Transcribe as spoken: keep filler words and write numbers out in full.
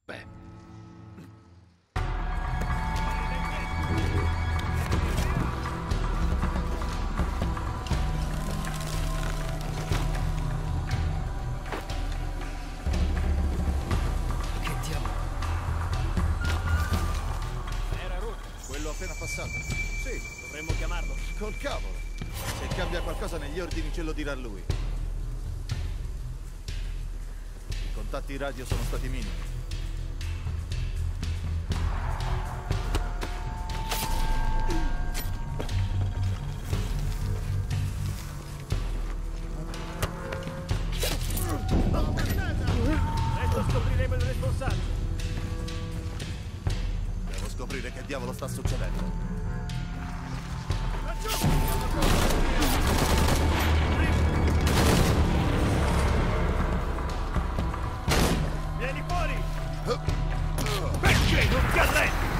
Beh. Che diavolo? Era Root, quello appena passato. Sì, Dovremmo chiamarlo. col cavolo. Se cambia qualcosa negli ordini ce lo dirà lui. I contatti radio sono stati minimi. Presto scopriremo il responsabile. Devo scoprire che diavolo sta succedendo. Vieni fuori! Perché non ti arrendi?